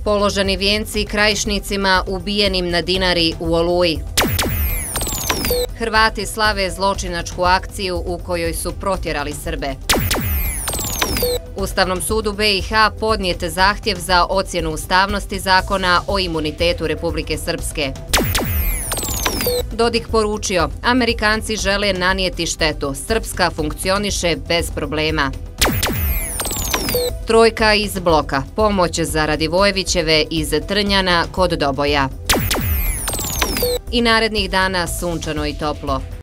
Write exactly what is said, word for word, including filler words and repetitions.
Položeni vijenci krajišnicima ubijenim na Dinari u Oluji. Hrvati slave zločinačku akciju u kojoj su protjerali Srbe. Ustavnom sudu B i H podnijet zahtjev za ocjenu ustavnosti zakona o imunitetu Republike Srpske. Dodik poručio, Amerikanci žele nanijeti štetu, Srpska funkcioniše bez problema. Trojka iz bloka, pomoć za Radivojevićeve iz Trnjana kod Doboja. I narednih dana sunčano i toplo.